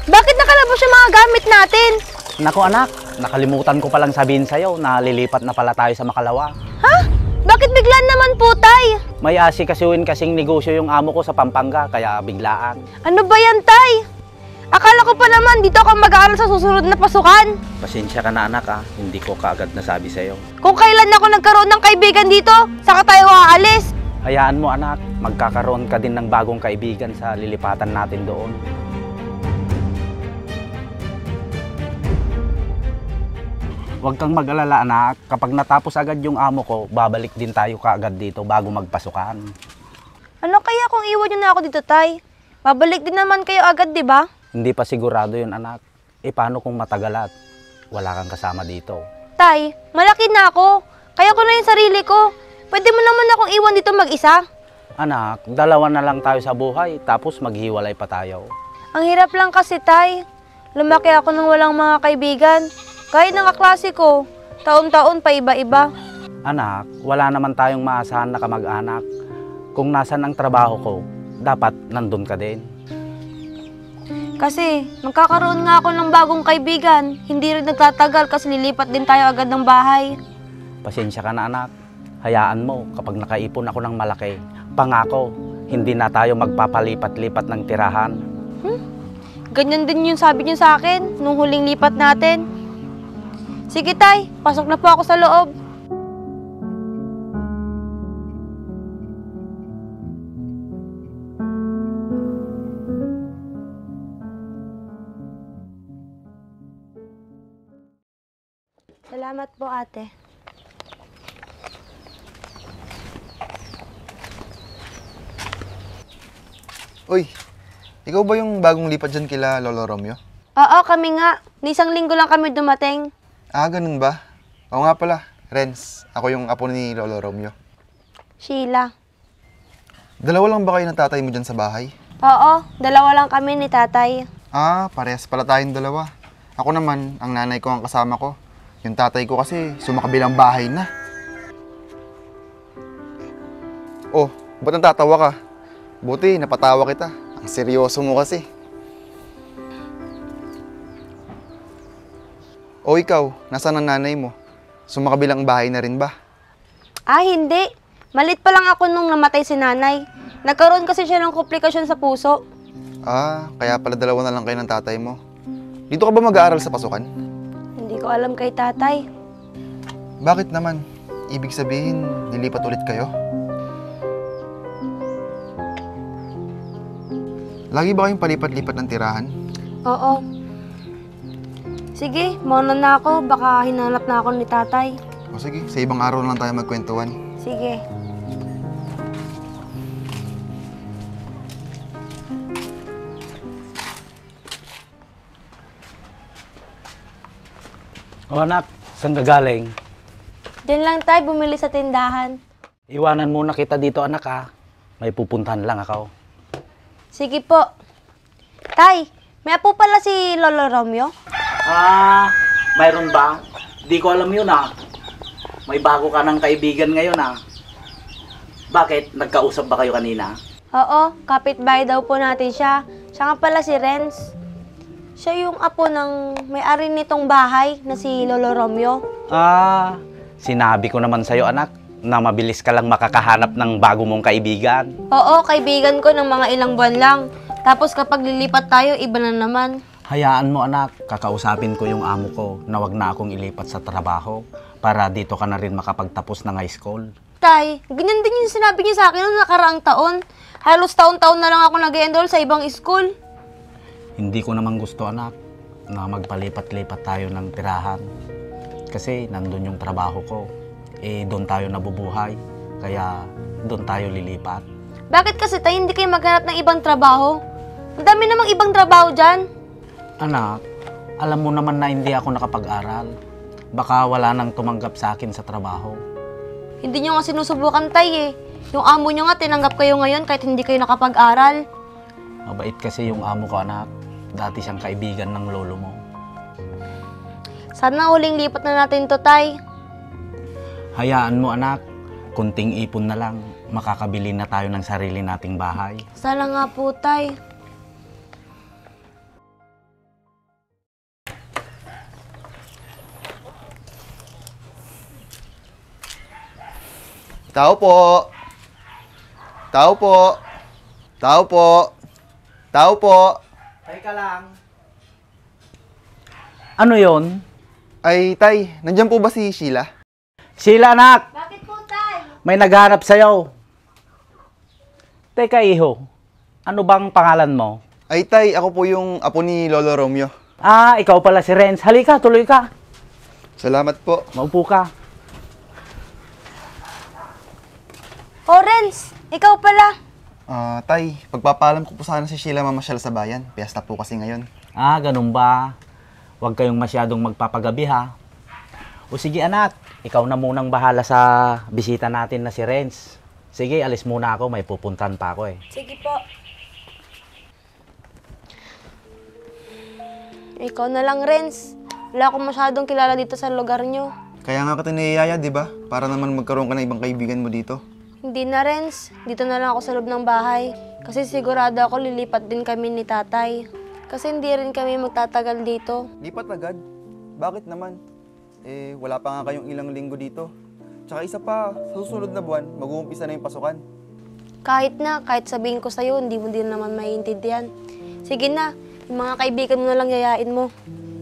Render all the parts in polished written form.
Bakit nakalabas yung mga gamit natin? Naku anak, nakalimutan ko palang sabihin sa'yo na lilipat na pala tayo sa Makalawa. Ha? Bakit biglaan naman po, Tay? May asikasuhin kasing negosyo yung amo ko sa Pampanga, kaya biglaan. Ano ba yan, Tay? Akala ko pa naman dito ako mag-aaral sa susunod na pasukan. Pasensya ka na anak hindi ko kaagad nasabi sa'yo. Kung kailan ako nagkaroon ng kaibigan dito, saka tayo aalis. Hayaan mo anak, magkakaroon ka din ng bagong kaibigan sa lilipatan natin doon. Huwag kang mag-alala anak, kapag natapos agad yung amo ko, babalik din tayo kaagad dito bago magpasukan. Ano kaya kung iwan niyo na ako dito, Tay? Babalik din naman kayo agad, di ba? Hindi pa sigurado yun anak. Paano kung matagal at wala kang kasama dito? Tay, malaki na ako. Kaya ko na yung sarili ko. Pwede mo naman akong iwan dito mag-isa. Anak, dalawa na lang tayo sa buhay, tapos maghiwalay pa tayo. Ang hirap lang kasi, Tay. Lumaki ako nang walang mga kaibigan. Kahit ng kaklase ko, taon-taon pa iba-iba. Anak, wala naman tayong maasahan na kamag-anak. Kung nasan ang trabaho ko, dapat nandun ka din. Kasi magkakaroon nga ako ng bagong kaibigan. Hindi rin nagtatagal kasi lilipat din tayo agad ng bahay. Pasensya ka na anak. Hayaan mo, kapag nakaipon ako ng malaki, pangako, hindi na tayo magpapalipat-lipat ng tirahan. Ganyan din yung sabi niyo sa akin nung huling lipat natin. Sige, Tay, pasok na po ako sa loob. Salamat po, ate. Uy, ikaw ba yung bagong lipat dyan kila Lolo Romeo? Oo, kami nga. Ni isang linggo lang kami dumating. Ah, ganun ba? Oo nga pala, Renz. Ako yung apo ni Lolo Romeo. Sheila. Dalawa lang ba kayo ng tatay mo dyan sa bahay? Oo, dalawa lang kami ni tatay. Ah, parehas pala tayong dalawa. Ako naman, ang nanay ko ang kasama ko. Yung tatay ko kasi sumakabilang bahay na. Oh, ba't natatawa ka? Buti, napatawa kita. Ang seryoso mo kasi. O ikaw, nasaan ang nanay mo? Sumakabilang bahay na rin ba? Ah, hindi. Malit pa lang ako nung namatay si nanay. Nagkaroon kasi siya ng komplikasyon sa puso. Ah, kaya pala dalawa na lang kayo ng tatay mo. Dito ka ba mag-aaral sa pasukan? Hindi ko alam kay tatay. Bakit naman? Ibig sabihin, nilipat ulit kayo? Lagi ba kayong palipat-lipat ng tirahan? Oo. Sige, mauna na ako. Baka hinanap na ako ni tatay. O sige, sa ibang araw lang tayo magkwentuhan. Sige. O anak, saan ka galing? Diyan lang tayo bumili sa tindahan. Iwanan muna kita dito anak May pupuntahan lang ako. Sige po. Tay, may apo pala si Lolo Romeo? Mayroon ba? Di ko alam yun May bago ka ng kaibigan ngayon Bakit? Nagkausap ba kayo kanina? Oo, kapitbahay daw po natin siya. Siya nga pala si Renz. Siya yung apo ng may-ari nitong bahay na si Lolo Romeo. Sinabi ko naman sa'yo anak, na mabilis ka lang makakahanap ng bago mong kaibigan. Oo, kaibigan ko ng mga ilang buwan lang. Tapos kapag lilipat tayo, iba na naman. Hayaan mo anak, kakausapin ko yung amo ko na wag na akong ilipat sa trabaho para dito ka na rin makapagtapos ng high school. Tay, ganyan din yung sinabi niya sa akin noong nakaraang taon. Halos taon-taon na lang ako nag-enroll sa ibang school. Hindi ko naman gusto anak na magpalipat-lipat tayo ng tirahan. Kasi nandun yung trabaho ko. Doon tayo nabubuhay. Kaya doon tayo lilipat. Bakit kasi tayo hindi kayo maghanap ng ibang trabaho? Ang dami namang ibang trabaho dyan. Anak, alam mo naman na hindi ako nakapag-aral. Baka wala nang tumanggap sa akin sa trabaho. Hindi nyo nga sinusubukan tay Yung amo nyo nga tinanggap kayo ngayon kahit hindi kayo nakapag-aral. Mabait kasi yung amo ko anak. Dati siyang kaibigan ng lolo mo. Sana huling lipat na natin to, tay. Hayaan mo anak, kunting ipon na lang, makakabili na tayo ng sarili nating bahay. Sana nga po, tay. Tao po! Tao po! Tao po! Tao po! Teka lang. Ano yon? Ay, Tay, nandiyan po ba si Sheila? Sheila, anak! Bakit po, tay? May naghanap sa'yo. Teka, iho. Ano bang pangalan mo? Ay, Tay, ako po yung apo ni Lolo Romeo. Ah, ikaw pala si Renz. Halika, tuloy ka. Salamat po. Maupo ka. Oh, Renz, ikaw pala. Tay, pagpapaalam ko po sana si Sheila mamasyal sa bayan. Piyesta po kasi ngayon. Ah, ganun ba? Huwag kayong masyadong magpapagabi, ha? O sige, anak. Ikaw na munang bahala sa bisita natin na si Renz. Sige, alis muna ako. May pupuntan pa ako, eh. Sige po. Ikaw na lang, Renz. Wala akong masyadong kilala dito sa lugar nyo. Kaya nga kita niyayaya, di ba? Para naman magkaroon ka ng ibang kaibigan mo dito. Hindi na, Renz. Dito na lang ako sa loob ng bahay. Kasi sigurado ako lilipat din kami ni tatay. Kasi hindi rin kami magtatagal dito. Lipat agad? Bakit naman? Eh, wala pa nga kayong ilang linggo dito. Tsaka isa pa, sa susunod na buwan, mag-uumpisa na yung pasukan. Kahit sabihin ko sa'yo, hindi mo din naman maiintindihan. Sige na, yung mga kaibigan mo na lang yayain mo.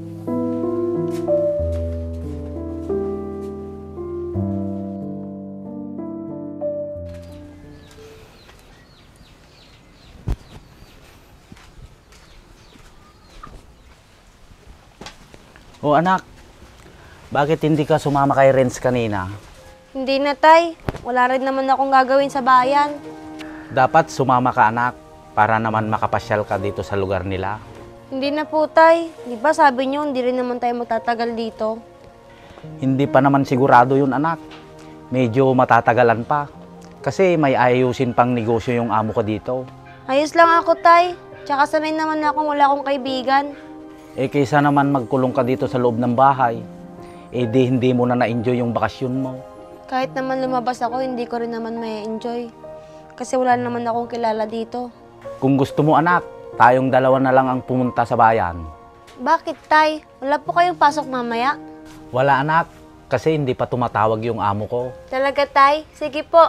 O anak, bakit hindi ka sumama kay Renz kanina? Hindi na, tay. Wala rin naman akong gagawin sa bayan. Dapat sumama ka, anak, para naman makapasyal ka dito sa lugar nila. Hindi na po, tay. Di ba sabi niyo, hindi rin naman tayo magtatagal dito? Hindi pa naman sigurado yun, anak. Medyo matatagalan pa. Kasi may ayusin pang negosyo yung amo ko dito. Ayos lang ako, tay. Tsaka sanay naman akong wala akong kaibigan. Eh kaysa naman magkulong ka dito sa loob ng bahay, eh di hindi mo na na-enjoy yung bakasyon mo. Kahit naman lumabas ako, hindi ko rin naman may enjoy. Kasi wala naman akong kilala dito. Kung gusto mo, anak, tayong dalawa na lang ang pumunta sa bayan. Bakit, tay? Wala po kayong pasok mamaya? Wala, anak, kasi hindi pa tumatawag yung amo ko. Talaga, tay? Sige po.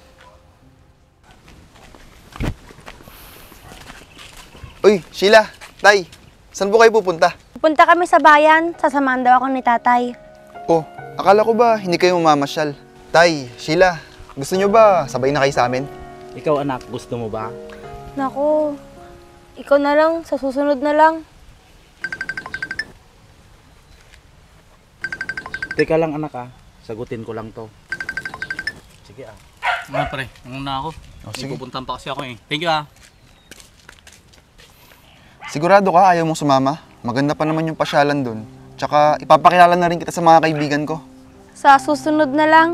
Uy, Sheila, Tay, saan po kayo pupunta? Punta kami sa bayan. Sasamahan daw ako ni tatay. Oh, akala ko ba hindi kayo mamamasyal? Tay, Sheila, gusto nyo ba sabay na kayo sa amin? Ikaw, anak, gusto mo ba? Naku, ikaw na lang. Sa susunod na lang. Teka lang, anak, sagutin ko lang to. Sige, Mga pre, nanguna ako. Oh, May sige. pupuntahan pa kasi ako eh. Thank you. Sigurado ka ayaw mong sumama? Maganda pa naman yung pasyalan dun. Tsaka ipapakilala na rin kita sa mga kaibigan ko. Sa susunod na lang.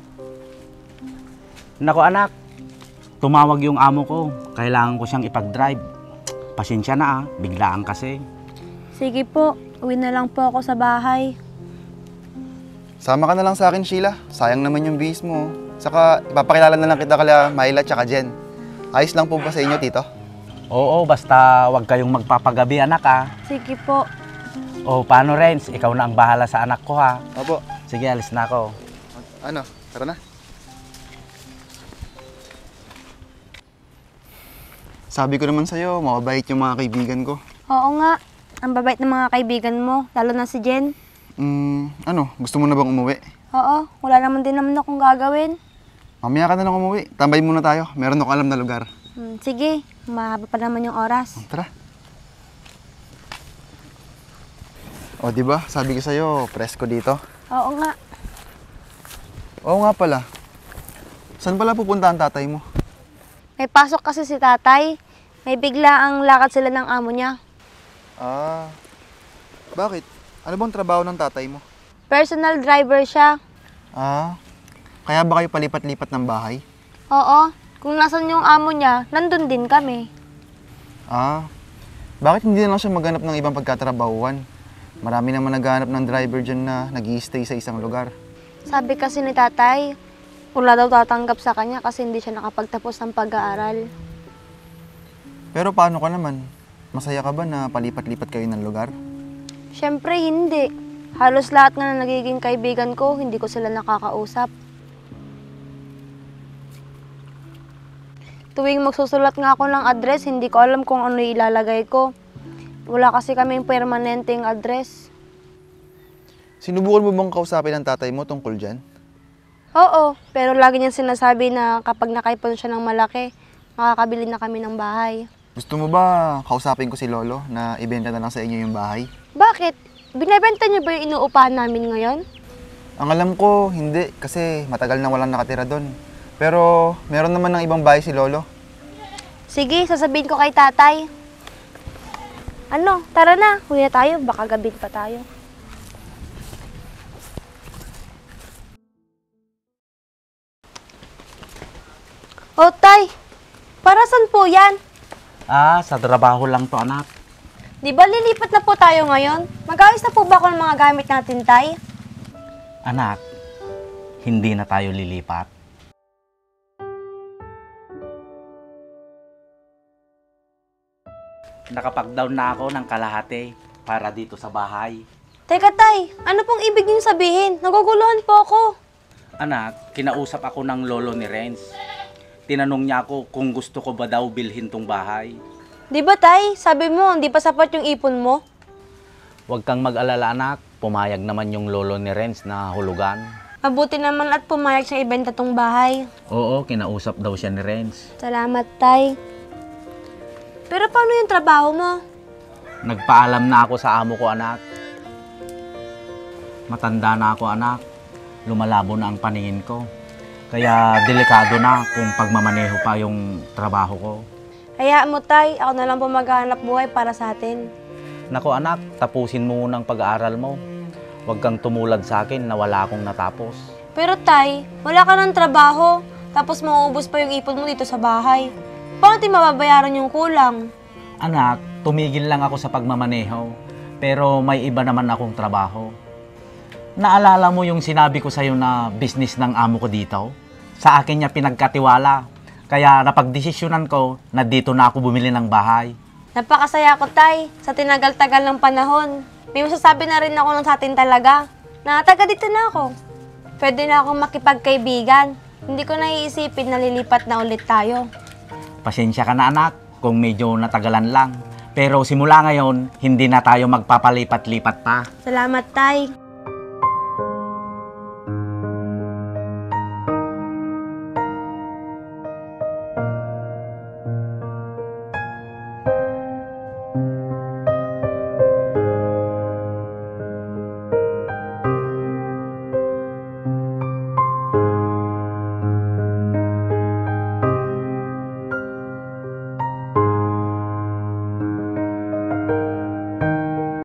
Nako, anak, tumawag yung amo ko. Kailangan ko siyang ipag-drive. Pasensya na, biglaan kasi. Sige po, uwi na lang po ako sa bahay. Sama ka na lang sa akin, Sheila. Sayang naman yung bihis mo. Saka ipapakilala na lang kita kala Myla tsaka Jen. Ayos lang po ba sa inyo, Tito? Oo, basta wag kayong magpapagabi, anak, Sige po. O, paano, Renz? Ikaw na ang bahala sa anak ko, ha? Opo. Sige, alis na ako. Ano? Tara na. Sabi ko naman sa'yo, mababait yung mga kaibigan ko. Oo nga. Ang babait ng mga kaibigan mo, lalo na si Jen. Ano? Gusto mo na bang umuwi? Oo, wala naman din naman akong gagawin. Mamaya ka na lang umuwi. Tambay muna tayo. Meron akong alam na lugar. Sige, mahaba pa naman yung oras. Tara. O, di ba? Sabi ko sa'yo, presko dito. Oo nga. Oo nga pala. Saan pala pupunta ang tatay mo? May pasok kasi si tatay. May bigla ang lakad sila ng amo niya. Ah, bakit? Ano bang trabaho ng tatay mo? Personal driver siya. Ah, kaya ba kayo palipat-lipat ng bahay? Oo, kung nasan yung amo niya, nandun din kami. Ah, bakit hindi na lang siya maghanap ng ibang pagkatrabahuan? Marami naman naghahanap ng driver dyan na nag-i-stay sa isang lugar. Sabi kasi ni tatay, wala daw tatanggap sa kanya kasi hindi siya nakapagtapos ng pag-aaral. Pero paano ka naman? Masaya ka ba na palipat-lipat kayo ng lugar? Siyempre hindi. Halos lahat nga na nagiging kaibigan ko, hindi ko sila nakakausap. Tuwing magsusulat nga ako ng address, hindi ko alam kung ano ilalagay ko. Wala kasi kaming permanenteng address. Sinubukan mo bang kausapin ng tatay mo tungkol dyan? Oo, pero lagi niyang sinasabi na kapag nakaipon siya ng malaki, makakabili na kami ng bahay. Gusto mo ba kausapin ko si Lolo na ibenta na lang sa inyo yung bahay? Bakit? Binebenta niyo ba yung inuupahan namin ngayon? Ang alam ko, hindi. Kasi matagal na walang nakatira doon. Pero meron naman ng ibang bahay si Lolo. Sige, sasabihin ko kay tatay. Ano, tara na. Huwi na tayo, baka gabi pa tayo. Oh, tay! Para saan po yan? Sa trabaho lang to, anak. Di ba lilipat na po tayo ngayon? Mag-ayos na po ba ako ng mga gamit natin, tay? Anak, hindi na tayo lilipat. Nakapag-down na ako ng kalahati para dito sa bahay. Teka, tay, ano pong ibig niyo sabihin? Naguguluhan po ako. Anak, kinausap ako ng lolo ni Renz. Tinanong niya ako kung gusto ko ba daw bilhin tong bahay. Di ba, tay? Sabi mo, hindi pa sapat yung ipon mo? Huwag kang mag-alala, anak. Pumayag naman yung lolo ni Renz na hulugan. Mabuti naman at pumayag siyang ibenta tong bahay. Oo, kinausap daw siya ni Renz. Salamat, tay. Pero paano yung trabaho mo? Nagpaalam na ako sa amo ko, anak. Matanda na ako, anak. Lumalabo na ang paningin ko. Kaya delikado na kung pagmamaneho pa yung trabaho ko. Hayaan mo, tay. Ako na lang po maghahanap buhay para sa atin. Nako, anak, tapusin mo muna ang pag-aaral mo. Huwag kang tumulad sa akin na wala akong natapos. Pero, tay, wala ka ng trabaho. Tapos mauubos pa yung ipon mo dito sa bahay. Paano natin mababayaran yung kulang? Anak, tumigil lang ako sa pagmamaneho. Pero may iba naman akong trabaho. Naalala mo yung sinabi ko sa'yo na business ng amo ko dito? Sa akin niya pinagkatiwala. Kaya napagdesisyonan ko na dito na ako bumili ng bahay. Napakasaya ko, tay. Sa tinagal-tagal ng panahon. May masasabi na rin ako ng sa atin talaga. Na taga dito na ako. Pwede na akong makipagkaibigan. Hindi ko naiisipin na lilipat na ulit tayo. Pasensya ka na, anak, kung medyo natagalan lang. Pero simula ngayon, hindi na tayo magpapalipat-lipat pa. Salamat, tay.